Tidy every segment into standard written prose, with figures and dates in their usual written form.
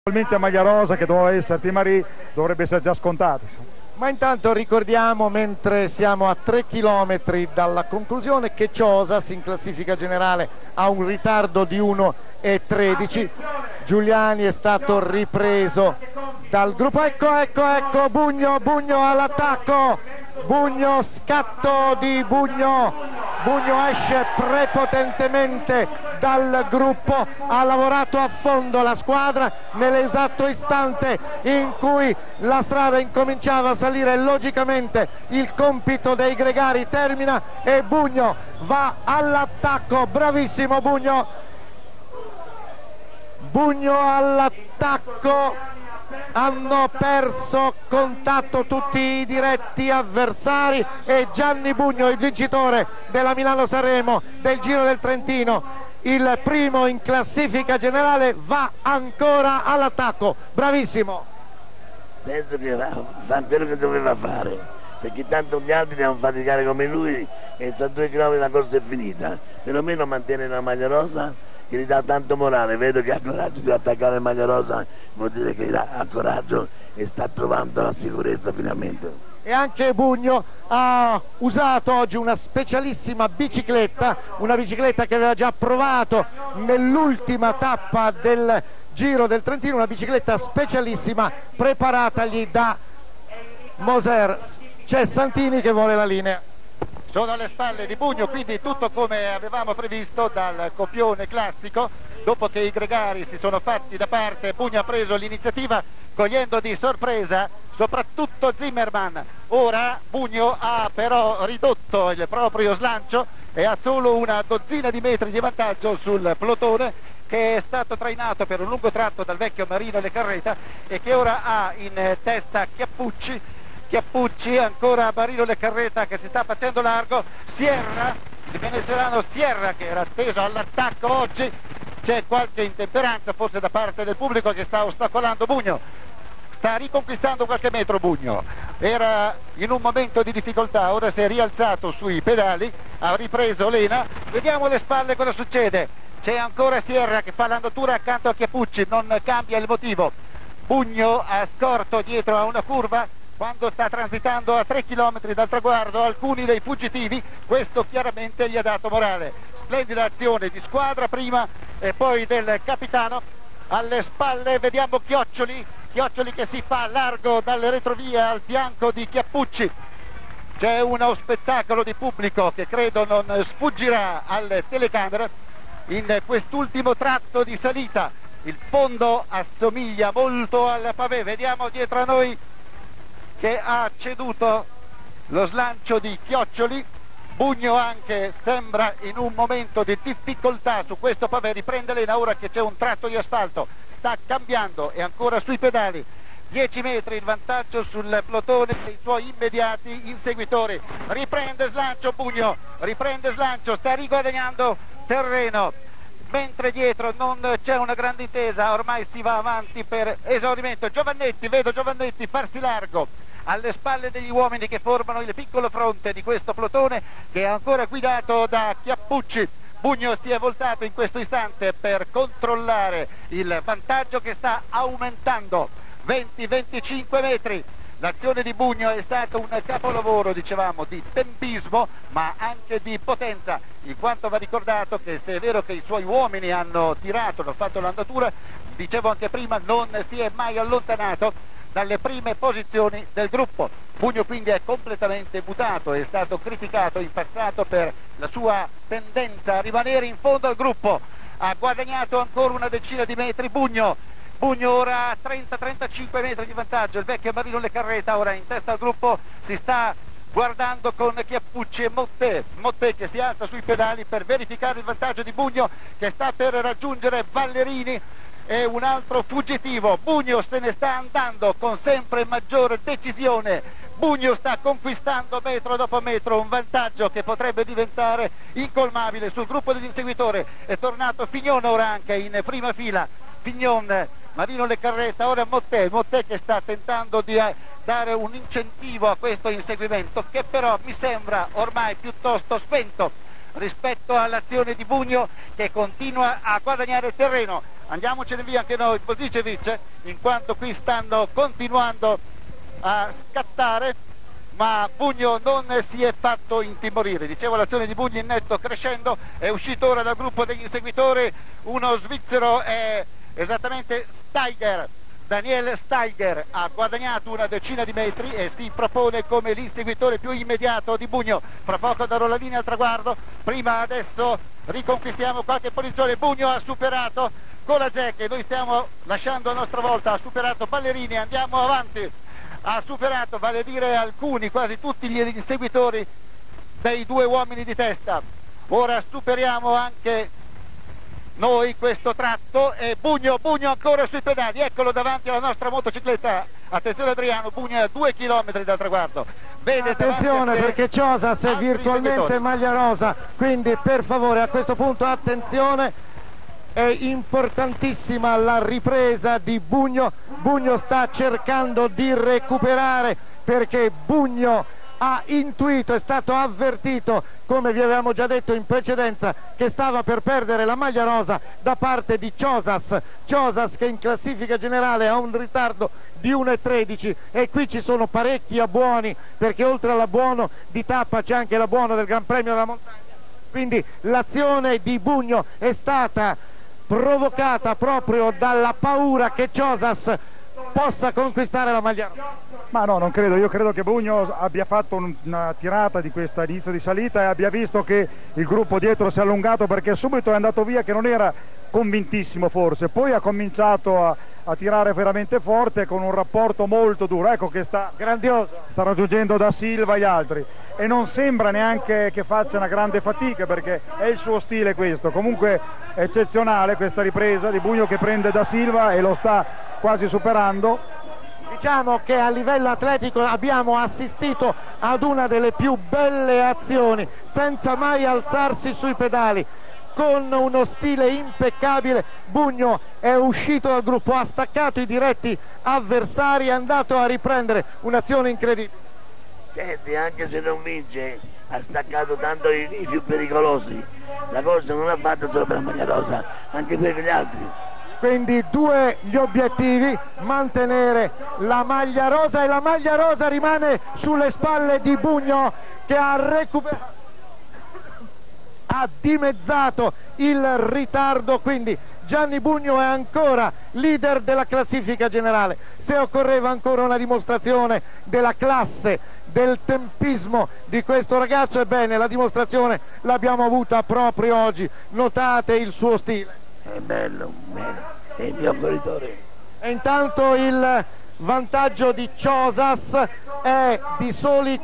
Probabilmente maglia rosa, che doveva essere Timarì, dovrebbe essere già scontata. Ma intanto ricordiamo, mentre siamo a 3 chilometri dalla conclusione, che Ciosas in classifica generale ha un ritardo di 1,13. Giuliani è stato ripreso dal gruppo. Ecco Bugno all'attacco. Bugno, scatto di Bugno esce prepotentemente dal gruppo, ha lavorato a fondo la squadra nell'esatto istante in cui la strada incominciava a salire. Logicamente il compito dei gregari termina e Bugno va all'attacco. Bravissimo Bugno all'attacco. Hanno perso contatto tutti i diretti avversari e Gianni Bugno, il vincitore della Milano-Sanremo del Giro del Trentino, il primo in classifica generale, va ancora all'attacco. Bravissimo. Penso che fa quello che doveva fare, perché tanto gli altri devono faticare come lui e tra 2 km la corsa è finita. Perlomeno mantiene la maglia rosa, che gli dà tanto morale. Vedo che ha coraggio di attaccare la maglia rosa, vuol dire che ha coraggio e sta trovando la sicurezza finalmente. E anche Bugno ha usato oggi una specialissima bicicletta, una bicicletta che aveva già provato nell'ultima tappa del Giro del Trentino, una bicicletta specialissima preparatagli da Moser. C'è Santini che vuole la linea. Sono alle spalle di Bugno, quindi tutto come avevamo previsto dal copione classico. Dopo che i gregari si sono fatti da parte, Bugno ha preso l'iniziativa cogliendo di sorpresa soprattutto Zimmermann. Ora Bugno ha però ridotto il proprio slancio e ha solo una dozzina di metri di vantaggio sul plotone, che è stato trainato per un lungo tratto dal vecchio Marino Leccarreta e che ora ha in testa Chiappucci, ancora Marino Leccarreta che si sta facendo largo, Sierra, il venezuelano Sierra, che era atteso all'attacco oggi. C'è qualche intemperanza forse da parte del pubblico che sta ostacolando Bugno. Sta riconquistando qualche metro Bugno, era in un momento di difficoltà, ora si è rialzato sui pedali, ha ripreso lena. Vediamo le spalle cosa succede. C'è ancora Sierra che fa l'andatura accanto a Chiappucci, non cambia il motivo. Bugno ha scorto dietro a una curva quando sta transitando a 3 km dal traguardo alcuni dei fuggitivi. Questo chiaramente gli ha dato morale. Splendida azione di squadra prima e poi del capitano. Alle spalle vediamo Chioccioli che si fa largo dalle retrovie al fianco di Chiappucci. C'è uno spettacolo di pubblico che credo non sfuggirà alle telecamere in quest'ultimo tratto di salita. Il fondo assomiglia molto al pavé. Vediamo dietro a noi che ha ceduto lo slancio di Chioccioli. Bugno anche sembra in un momento di difficoltà su questo pavé, riprende lena ora che c'è un tratto di asfalto, sta cambiando, è ancora sui pedali. 10 metri il vantaggio sul plotone dei suoi immediati inseguitori. Riprende slancio Bugno, sta riguadagnando terreno, mentre dietro non c'è una grande intesa, ormai si va avanti per esaurimento. Vedo Giovannetti farsi largo alle spalle degli uomini che formano il piccolo fronte di questo plotone, che è ancora guidato da Chiappucci. Bugno si è voltato in questo istante per controllare il vantaggio che sta aumentando, 20-25 metri. L'azione di Bugno è stato un capolavoro, dicevamo, di tempismo ma anche di potenza, in quanto va ricordato che, se è vero che i suoi uomini hanno tirato, hanno fatto l'andatura, dicevo anche prima, non si è mai allontanato dalle prime posizioni del gruppo. Bugno quindi è completamente mutato, è stato criticato in passato per la sua tendenza a rimanere in fondo al gruppo. Ha guadagnato ancora una decina di metri Bugno ora a 30-35 metri di vantaggio. Il vecchio Marino Leccarreta ora in testa al gruppo, si sta guardando con Chiappucci e Motte che si alza sui pedali per verificare il vantaggio di Bugno, che sta per raggiungere Ballerini e un altro fuggitivo. Bugno se ne sta andando con sempre maggiore decisione. Bugno sta conquistando metro dopo metro un vantaggio che potrebbe diventare incolmabile sul gruppo degli inseguitori. È tornato Fignon ora anche in prima fila. Fignon, Marino Leccarreta, ora Motte che sta tentando di dare un incentivo a questo inseguimento, che però mi sembra ormai piuttosto spento. rispetto all'azione di Bugno, che continua a guadagnare terreno. Andiamocene via anche noi, Bosicevic, in quanto qui stanno continuando a scattare, ma Bugno non si è fatto intimorire. Dicevo, l'azione di Bugno in netto crescendo, è uscito ora dal gruppo degli inseguitori uno svizzero, è esattamente Steiger. Daniel Steiger ha guadagnato una decina di metri e si propone come l'inseguitore più immediato di Bugno. Fra poco darò la linea al traguardo, prima adesso riconquistiamo qualche posizione. Bugno ha superato Colagè, che noi stiamo lasciando a nostra volta, ha superato Ballerini, andiamo avanti, ha superato, vale a dire alcuni, quasi tutti gli inseguitori dei due uomini di testa. Ora superiamo anche noi questo tratto e Bugno ancora sui pedali, eccolo davanti alla nostra motocicletta. Attenzione Adriano, Bugno è a 2 chilometri dal traguardo. Vede attenzione perché Ciosas è virtualmente maglia rosa, quindi per favore a questo punto attenzione, è importantissima la ripresa di Bugno. Bugno sta cercando di recuperare perché Bugno ha intuito, è stato avvertito, come vi avevamo già detto in precedenza, che stava per perdere la maglia rosa da parte di Ciosas che in classifica generale ha un ritardo di 1,13 e qui ci sono parecchi abbuoni, perché oltre all'abbuono di tappa c'è anche l'abbuono del Gran Premio della Montagna, quindi l'azione di Bugno è stata provocata proprio dalla paura che Ciosas possa conquistare la maglia rosa. Ma no, non credo, io credo che Bugno abbia fatto una tirata di questo inizio di salita e abbia visto che il gruppo dietro si è allungato, perché subito è andato via che non era convintissimo forse, poi ha cominciato a tirare veramente forte con un rapporto molto duro, ecco che sta grandioso, sta raggiungendo Da Silva e gli altri e non sembra neanche che faccia una grande fatica, perché è il suo stile questo. Comunque è eccezionale questa ripresa di Bugno che prende Da Silva e lo sta quasi superando. Diciamo che a livello atletico abbiamo assistito ad una delle più belle azioni, senza mai alzarsi sui pedali, con uno stile impeccabile. Bugno è uscito dal gruppo, ha staccato i diretti avversari, è andato a riprendere un'azione incredibile. Senti, anche se non vince, ha staccato tanto i più pericolosi. La corsa non l'ha fatta solo per la maglia rosa, anche per gli altri. Quindi due gli obiettivi: mantenere la maglia rosa, e la maglia rosa rimane sulle spalle di Bugno, che ha recuperato, ha dimezzato il ritardo, quindi Gianni Bugno è ancora leader della classifica generale. Se occorreva ancora una dimostrazione della classe, del tempismo di questo ragazzo, ebbene la dimostrazione l'abbiamo avuta proprio oggi. Notate il suo stile. È bello, è il mio corridore. E intanto il vantaggio di Ciosas è di soli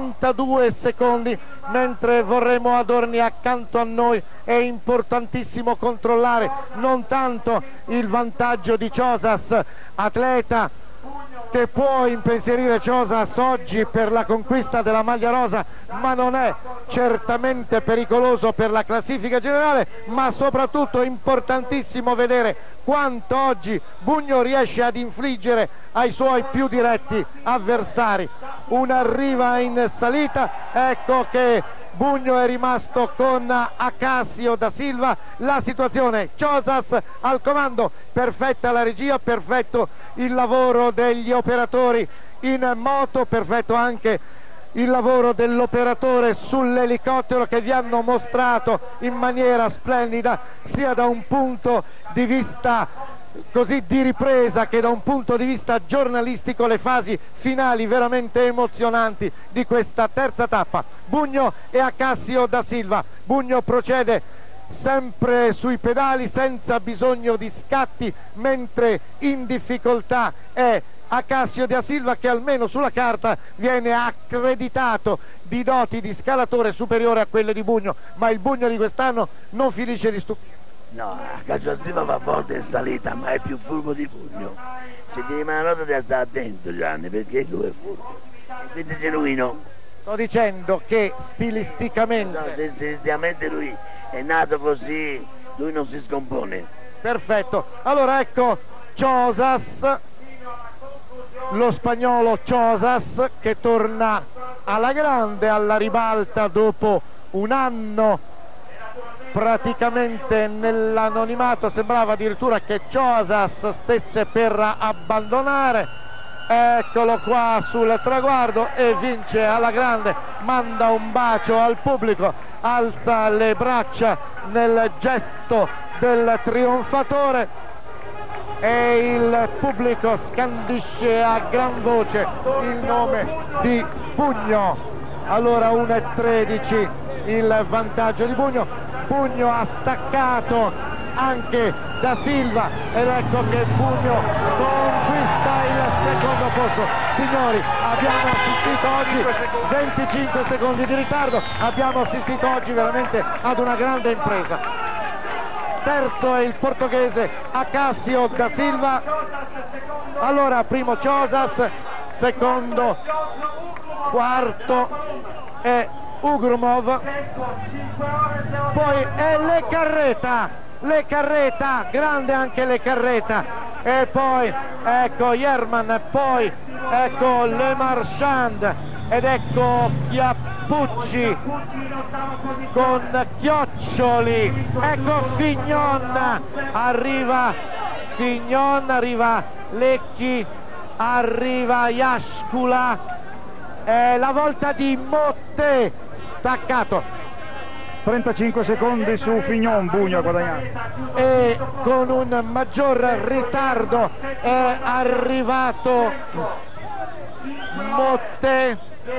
42 secondi, mentre vorremmo Adorni accanto a noi. È importantissimo controllare non tanto il vantaggio di Ciosas, atleta che può impensierire Ciosas oggi per la conquista della maglia rosa, ma non è certamente pericoloso per la classifica generale. Ma soprattutto è importantissimo vedere quanto oggi Bugno riesce ad infliggere ai suoi più diretti avversari. Una riva in salita, ecco che Bugno è rimasto con Acassio da Silva. La situazione, Ciosas al comando, perfetta la regia, perfetto il lavoro degli operatori in moto, perfetto anche il lavoro dell'operatore sull'elicottero, che vi hanno mostrato in maniera splendida, sia da un punto di vista così di ripresa che da un punto di vista giornalistico, le fasi finali veramente emozionanti di questa terza tappa. Bugno e Acassio da Silva. Bugno procede sempre sui pedali senza bisogno di scatti, mentre in difficoltà è Acassio da Silva, che almeno sulla carta viene accreditato di doti di scalatore superiore a quelle di Bugno, ma il Bugno di quest'anno non finisce di stupire. No, Acassio da Silva va forte in salita, ma è più furbo di Bugno. Se ti rimane una nota devi stare attento, Gianni, perché lui è furbo, quindi è genuino. Sto dicendo che stilisticamente... No, stilisticamente lui è nato così, lui non si scompone. Perfetto, allora ecco Ciosas, lo spagnolo Ciosas, che torna alla grande, alla ribalta dopo un anno praticamente nell'anonimato, sembrava addirittura che Chozas stesse per abbandonare. Eccolo qua sul traguardo e vince alla grande, manda un bacio al pubblico, alza le braccia nel gesto del trionfatore e il pubblico scandisce a gran voce il nome di Bugno. Allora 1:13 il vantaggio di Bugno. Bugno ha staccato anche Da Silva ed ecco che Bugno conquista il secondo posto. Signori, abbiamo assistito oggi 25 secondi di ritardo, abbiamo assistito oggi veramente ad una grande impresa. Terzo è il portoghese Acácio Da Silva. Allora primo Chozas, secondo, quarto è Ugrumov, poi è Le Carreta, grande anche Le Carreta, e poi ecco Jerman, poi ecco Le Marchand ed ecco Chiappucci con Chioccioli, ecco Fignon, arriva Lecchi, arriva Jascula, la volta di Motte, staccato. 35 secondi su Fignon, Bugno ha guadagnato. E con un maggior ritardo è arrivato Motte,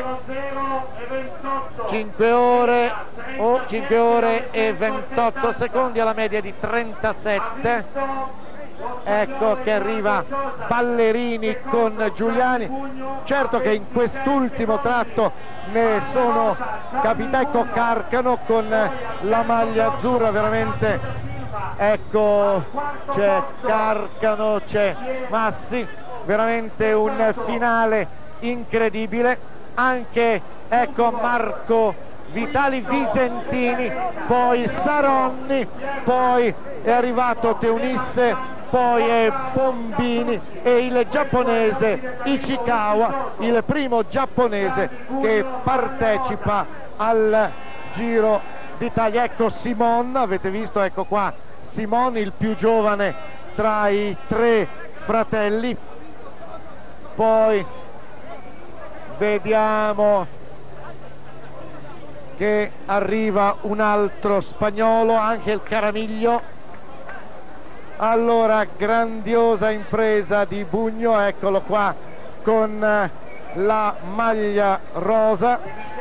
5 ore e 28 secondi alla media di 37. Ecco che arriva Ballerini con Giuliani. Certo che in quest'ultimo tratto ne sono capitati, ecco Carcano con la maglia azzurra, veramente, ecco c'è Carcano, c'è Massi, veramente un finale incredibile. Anche ecco Marco Vitali Visentini, poi Saronni, poi è arrivato Teunisse, poi è Bombini e il giapponese Ichikawa, il primo giapponese che partecipa al Giro d'Italia. Ecco Simon, avete visto, ecco qua Simon, il più giovane tra i 3 fratelli. Poi vediamo che arriva un altro spagnolo, anche il Caramiglio. Allora, grandiosa impresa di Bugno, eccolo qua con la maglia rosa.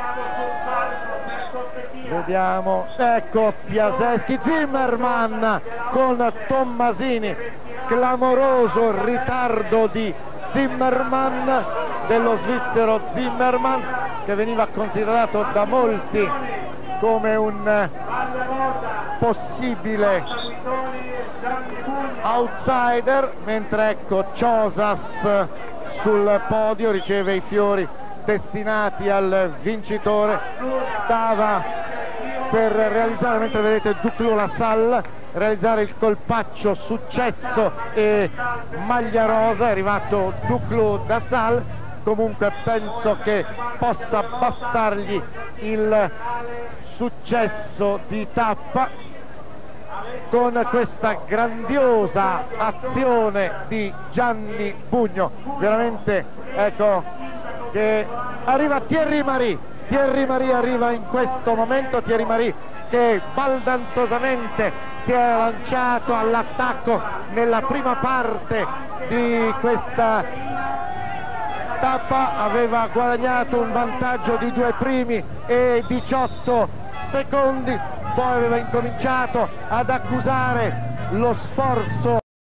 Vediamo, ecco Piaseschi, Zimmermann con Tommasini, clamoroso ritardo di Zimmermann, dello svizzero Zimmermann, che veniva considerato da molti come un possibile outsider, mentre ecco Chozas sul podio riceve i fiori destinati al vincitore. Stava per realizzare, mentre vedete Duclos Lassalle, realizzare il colpaccio successo e maglia rosa, è arrivato Duclos Lassalle. Comunque penso che possa bastargli il successo di tappa con questa grandiosa azione di Gianni Bugno. Veramente ecco che arriva Thierry Marie arriva in questo momento, Thierry Marie che baldanzosamente si è lanciato all'attacco nella prima parte di questa tappa, aveva guadagnato un vantaggio di 2 primi e 18 secondi, poi aveva incominciato ad accusare lo sforzo